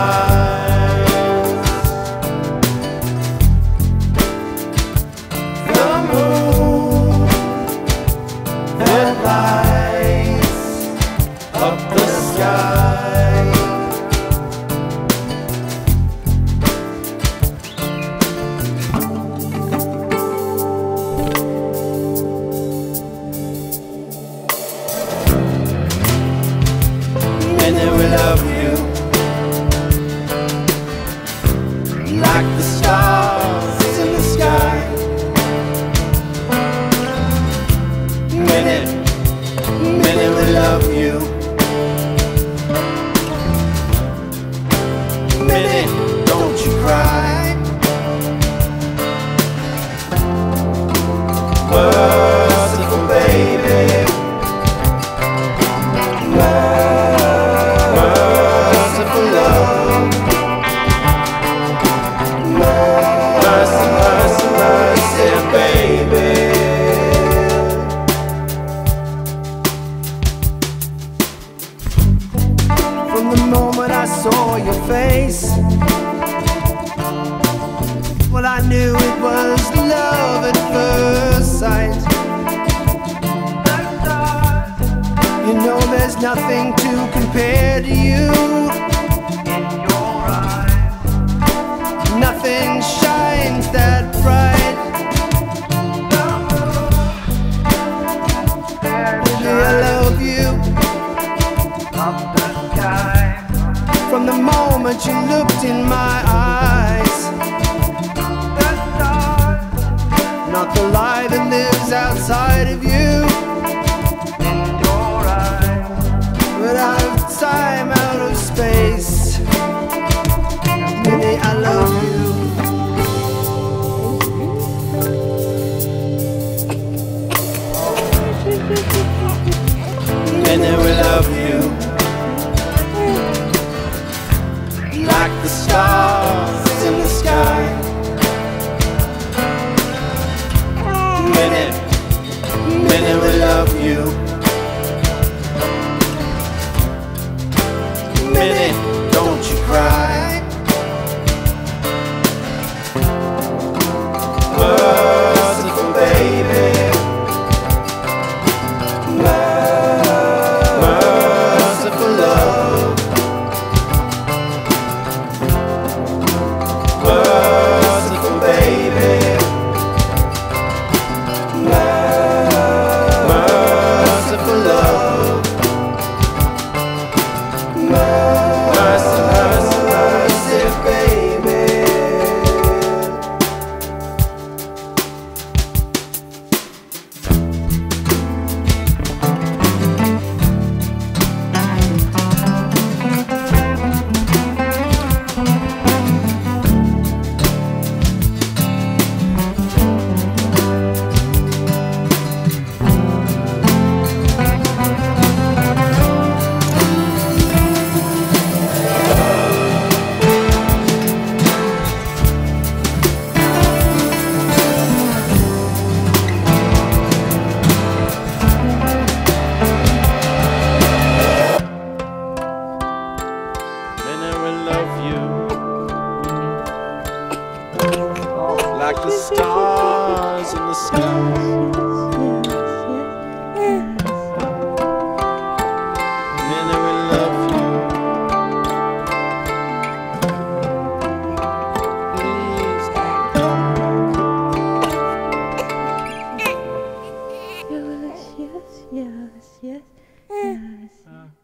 The moon that lights up the sky. And then we love you like the stars in the sky. Minute we love you. Minute, don't you cry. Merciful baby. Merciful love. Mercy, mercy, mercy, baby. From the moment I saw your face, well, I knew it was love at first sight. You know there's nothing to compare to you. In your eyes, nothing shines that bright. Baby, I love you. Up the sky. From the moment you looked in my eyes, the stars, not the light that lives outside of you. But out of time, out of space, baby, I love you. And then we love you like the stars in the sky. Minute we love you. Minute, don't you cry. Merciful baby. Merciful love. Merciful baby. Merciful love. Mercy, mercy, mercy, baby. Like the stars in the sky. And then we love you. Please. Yes, yes, yes, yes, yes.